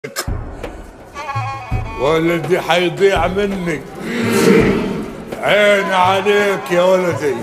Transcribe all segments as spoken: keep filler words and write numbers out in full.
ولدي حيضيع مني. عيني عليك يا ولدي،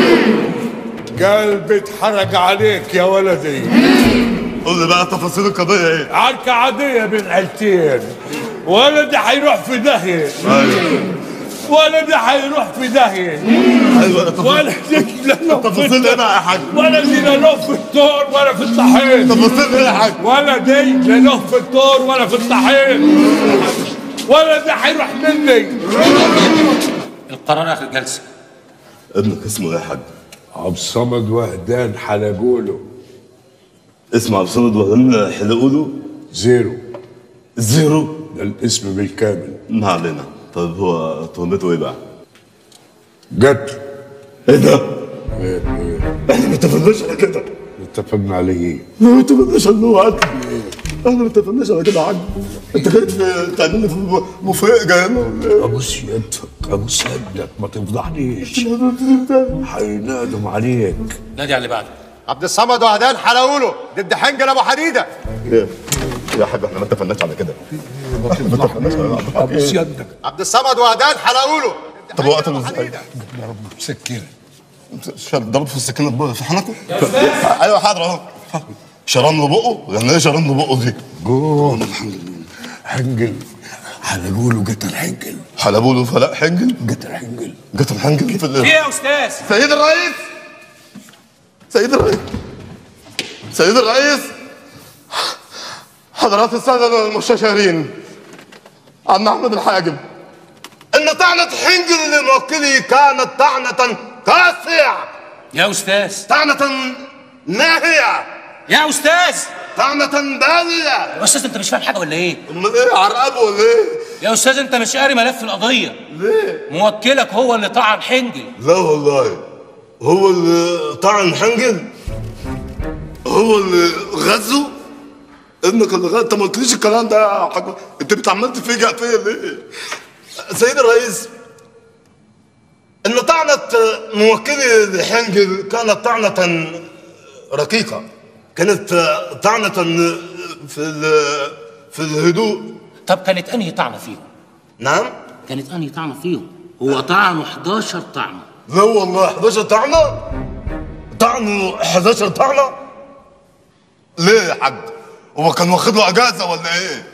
قلبي اتحرق عليك يا ولدي. قول لي بقى تفاصيل القضية ايه؟ عركة عادية بين عيلتين، ولدي حيروح في داهية. ايوه ولدي حيروح في داهية. ايوه ولدي لا تفاصيل ايه بقى يا حاج؟ ولدي لا له في الدور ولا في الطحين. تفاصيل ايه يا حاج؟ ولدي لا له في الدور ولا في الطحين. ولدي حيروح مني. القرار اخر جلسه. ابنك اسمه ايه يا حاج؟ عبد الصمد وهدان حلقوله. اسمه عبد الصمد وهدان حلقوله؟ زيرو. زيرو؟ ده الاسم بالكامل. ما علينا. طيب هو تهمته ايه بقى؟ قتل. ايه ده؟ ايه ايه احنا ما اتفقناش على كده. اتفقنا عليه ايه؟ ما اتفقناش على انه قتل. احنا ما اتفقناش على كده يا حاج. انت جاي تعمل لي في مفاجأة هنا ولا ايه؟ ابوس يدك ابوس يدك ما تفضحنيش. حينادم عليك. نادي على اللي بعده. عبد الصمد وهدان حلقوله ضد حنجل ابو حديده. ايه يا حاج احنا ما اتفقناش على كده. ما تفضحنيش ابوس يدك. عبد الصمد وهدان حلقوله. طب هو قتله ازاي؟ ضرب بسكينه. ضرب في السكينه في حنكه؟ ايوه حاضر اهو. شرن له بقه؟ يعني ايه شرن له بقه دي؟ جول حنجل حلقوله قتل حنجل. حلبوا له فلاق حنجل؟ قتل حنجل. قتل حنجل في ايه يا استاذ؟ سيد الرئيس سيد الرئيس سيد الرئيس حضرات السادة المستشارين، عم أحمد الحاجب، إن طعنة حنجل لموكلي كانت طعنة قاسية. يا استاذ. طعنة ناهية. يا استاذ. طعنة بالية. يا استاذ انت مش فاهم حاجه ولا ايه؟ امال ايه عرقبه ولا ايه؟ يا استاذ انت مش قاري ملف القضيه. ليه؟ موكلك هو اللي طعن حنجل. لا والله هو اللي طعن حنجل؟ هو اللي غزه؟ ابنك اللي غزه؟ انت ما قلتليش الكلام ده يا حاج، انت بتعمل تفاجئ فيا ليه؟ سيد الرئيس، ان طعنة موكلي لحنجل كانت طعنة رقيقة، كانت طعنة في في الهدوء. طب كانت انهي طعنه فيهم؟ نعم؟ كانت انهي طعنه فيهم؟ هو طعنه احداشر طعنه. لا والله احداشر طعنة؟ طعنه احداشر طعنة؟ ليه يا حاج؟ هو كان واخد له اجازة ولا ايه؟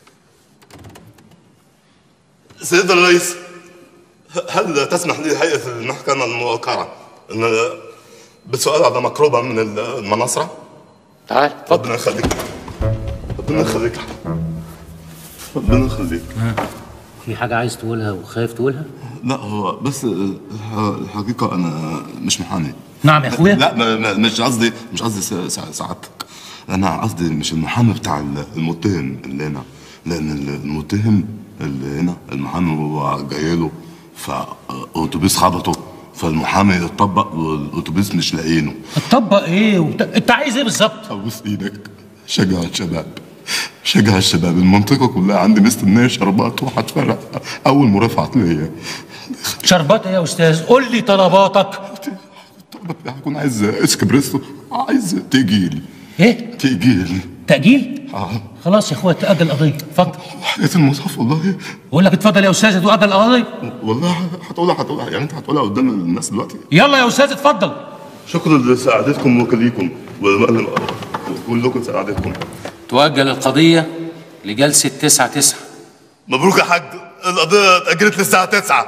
سيد الرئيس، هل تسمح لي هيئة المحكمة الموقرة ان بسؤال على مقربة من المناصرة؟ تعال اتفضل. ربنا يخليك. ربنا يخليك. ربنا يخليك. في حاجه عايز تقولها وخايف تقولها؟ لا هو بس الحقيقة أنا مش محامي. نعم يا اخويا. لا مش قصدي مش قصدي سعادتك، أنا قصدي مش المحامي بتاع المتهم اللي هنا، لأن المتهم اللي هنا المحامي هو جاي له فأوتوبيس خبطه، فالمحامي اتطبق والأوتوبيس مش لاقيينه. اتطبق ايه؟ وبت... انت عايز ايه بالظبط؟ أبوس إيدك، شجع الشباب، شجع الشباب، المنطقة كلها عندي مستنية شربات وهتفرق أول مرافعة ليا. شربات ايه يا استاذ؟ قول لي طلباتك. هكون عايز اسكبريسو، عايز تأجيل. ايه؟ تأجيل. تأجيل؟ اه خلاص يا اخويا تأجل القضية، اتفضل. حياة المصحف والله. بقول لك اتفضل يا استاذ تؤجل القضية. والله هتقولها هتقولها يعني انت هتقولها قدام الناس دلوقتي؟ يلا يا استاذ اتفضل. شكرا لسعادتكم وكليكم وكلكم سعادتكم. تؤجل القضية لجلسة تسعة تسعة. مبروك يا حاج، القضية اتأجلت للساعة تسعة.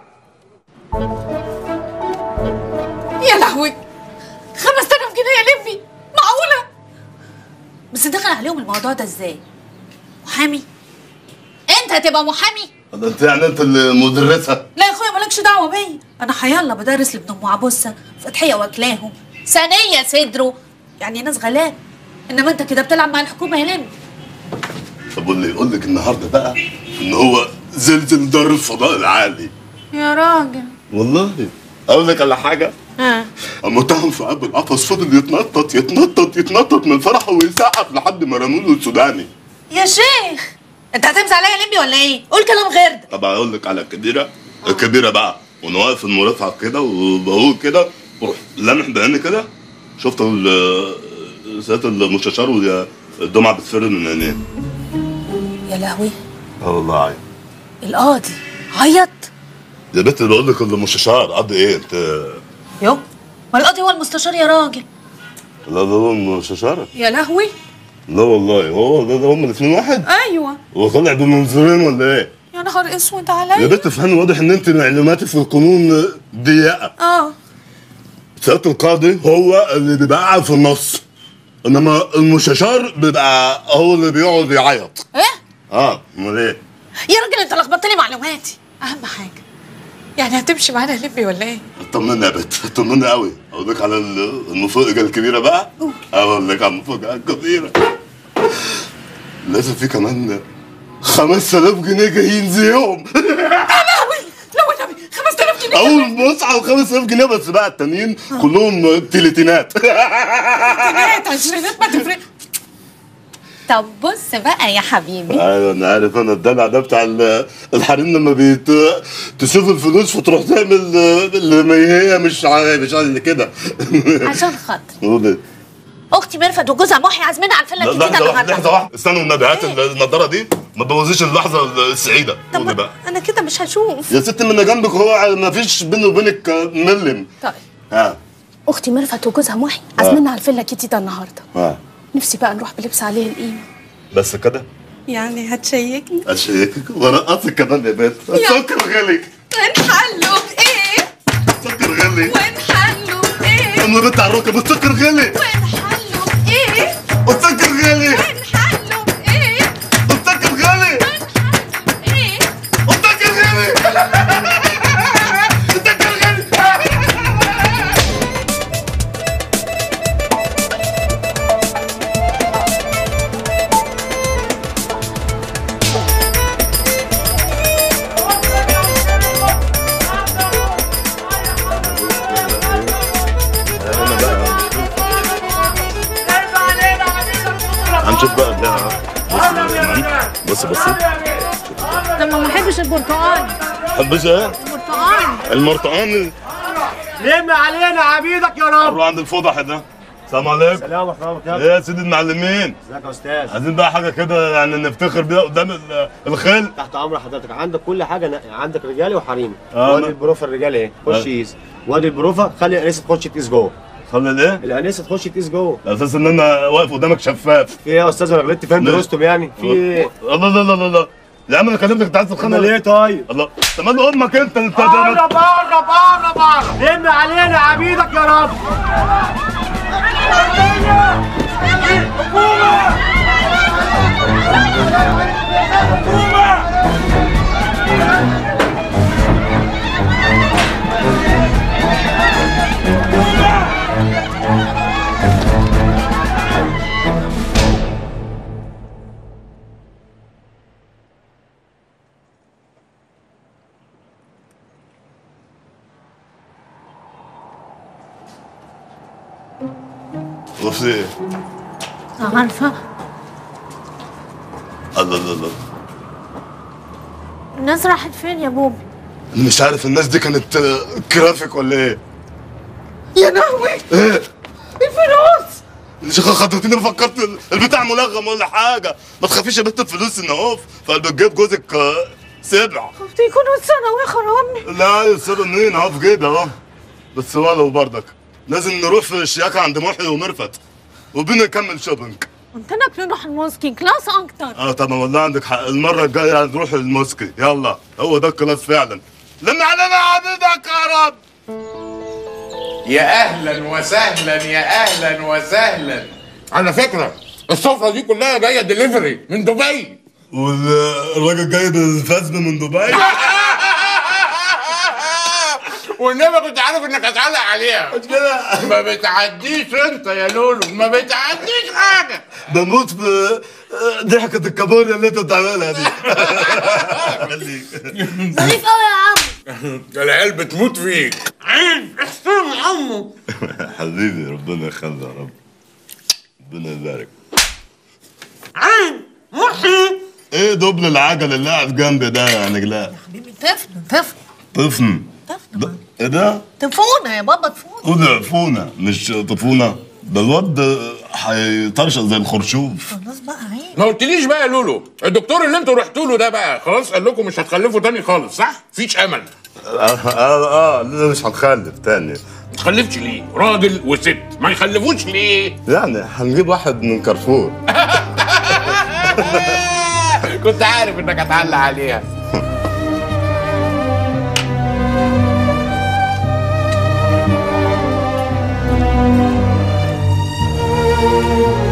يا لهوي، خمسة آلاف جنيه يا لمبي، معقولة؟ بس دخل عليهم الموضوع ده ازاي؟ محامي؟ انت هتبقى محامي؟ انت يعني انت المدرسة؟ لا يا اخويا مالكش دعوة بيا، انا حيالله بدرس لابن ام عبوسة، فتحية واكلاهم، ثانية صدره، يعني ناس غلاب، انما انت كده بتلعب مع الحكومة يا لمبي. طب واللي يقول لك النهارده بقى ان هو زلزل دار الفضاء العالي. يا راجل والله اقول لك على حاجه؟ ها المتهم في قلب القفص فضل يتنطط يتنطط يتنطط من فرحه ويسقف لحد ما رموا له السوداني. يا شيخ انت هتمسح عليا يا لمبي ولا ايه؟ قول كلام غير ده. طب اقول لك على الكبيره الكبيره بقى، وانا واقف في المرافعه كده وبقول كده بروح لامح بعيني كده، شفت سياده المستشار والدمعه بتفر من عينيه. يا لهوي. اه والله عيط. القاضي عيط؟ يا بنت بقول لك المستشار قضي ايه انت؟ يو ما القاضي هو المستشار يا راجل. لا ده هو المستشار. يا لهوي. لا والله هو ده, ده هم الاثنين واحد؟ ايوه. هو طالع بمنظورين ولا ايه؟ يا نهار اسود عليا. يا بنت افهمي، واضح ان انت معلوماتك في القانون ضيقه. اه. سياده القاضي هو اللي بيبقى قاعد في النص، انما المستشار بيبقى هو اللي بيقعد يعيط. ايه؟ اه امال ايه؟ يا راجل انت لخبطت لي معلوماتي. اهم حاجه يعني هتمشي معانا يا لبي ولا ايه؟ طمني يا بنت، طمني قوي. اقول لك على المفاجاه الكبيره بقى. اقول لك على المفاجاه الكبيره. لازم في كمان خمسة آلاف جنيه جايين زيهم. يا لهوي. لا والنبي خمسة آلاف جنيه. اول بص على خمسة آلاف جنيه بس بقى، التانيين كلهم تلاتينات. تلاتينات عشرينات ما تفرق. طب بص بقى يا حبيبي. ايوه انا عارف، انا الدلع ده بتاع الحريم لما بيت تشوف الفلوس فتروح تعمل اللي هي مش مش اللي كده. عشان خاطر قولي. اختي ميرفت وجوزها محي عازمين على الفيلا الجديده لحظه واحده النهارده. لحظه واحده استنوا النبي، هات النضاره دي ما تبوظيش اللحظه السعيده. قولي بقى. انا كده مش هشوف يا ست من جنبك، هو ما فيش بيني وبينك ملم. طيب. ها اختي ميرفت وجوزها محي عازمين على الفيلا الجديده النهارده. ها نفسي بقى نروح بلبس عليه القيمه. بس كده؟ يعني هتشيكني؟ اشيكك ورقصك كمان يا بنت. السكر غلي. ونحله بايه؟ السكر غلي. ونحله بايه؟ اما بنت على الركب السكر غلي. ونحله بايه؟ السكر غلي. ونحله بايه؟ السكر غلي. ونحله بايه؟ السكر غلي. السكر غلي. هنشوف بقى ده. بص بص بص. طب ما بحبش البرتقال. حبش ايه؟ البرتقال. المرطقان. لم علينا عبيدك يا رب. روح عند الفضح ده. السلام عليكم. سلام ورحمه الله وبركاته. ايه يا سيدي المعلمين؟ ازيك يا استاذ؟ عايزين بقى حاجه كده يعني نفتخر بيها قدام الخل. تحت امر حضرتك، عندك كل حاجه نقي. عندك رجالي وحريمي. آه وادي ما- البروفه الرجالي اهي، خش آه. قيس. وادي البروفه خلي الانسه تخش تقيس جوه. خلي الايه؟ الانسه تخش تقيس جوه. على اساس ان انا واقف قدامك شفاف. في ايه يا استاذ؟ انا غلطت فهمت ليه؟ رستم يعني؟ في ايه؟ الله لا لا لا لا يا عم انا كلمتك انت عايز تتخانق انا ليه طيب؟ الله طب ما امك انت انت بره بره بره بره. لم علينا عبيدك يا رب. وفي ايه؟ عارفه الله الله الله الناس راحت فين يا بوبي؟ مش عارف الناس دي كانت آه، كرافيك ولا ايه؟ يا لهوي. ايه؟ الفلوس. مش خطفتني فكرت البتاع ملغم ولا حاجه. ما تخافيش يا بنت الفلوس ان اهو فقلب جيب جوزك آه، سبع. خفت يكونوا اتسرقوا يا خرامي. لا يصيروا منين اهو في جيبي اهو. بس ولو برضك لازم نروح في الشياكه عند محي ومرفت وبينا نكمل شوبينج. قلت لك نروح الموسكي كلاس اكتر. اه طبعا والله عندك حق، المره الجايه هنروح الموسكي. يلا هو ده الكلاس فعلا. لم علينا عبيدك يا رب. يا اهلا وسهلا يا اهلا وسهلا. على فكره السفره دي كلها جايه دليفري من دبي. والراجل جايب الفزم من دبي. والنبي كنت عارف انك هتعلق عليها. مش كده؟ ما بتعديش انت يا لولو، ما بتعديش حاجه. بموت في ضحكة الكابوريا اللي انت بتعملها دي. خليك ظريف قوي يا عم. العيال بتموت فيك. عين احسن عمو. حبيبي ربنا يخلي يا رب. ربنا يبارك. عين محي. ايه دبل العجل اللي قاعد جنبي ده يا نجلاء؟ حبيبي طفل طفل طفن. طفل. ايه ده؟ طفونه يا بابا طفونه. قول عفونة مش طفونة. ده الواد هيطرشق زي الخرشوف. خلاص بقى عيب. ما قلتليش بقى يا لولو، الدكتور اللي انتوا رحتوا له ده بقى خلاص قال لكم مش هتخلفوا تاني خالص صح؟ مفيش امل. اه اه, آه مش هنخلف تاني. ما تخلفش ليه؟ راجل وست ما يخلفوش ليه؟ يعني هنجيب واحد من كارفور. كنت عارف انك هتعلق عليها. Thank you.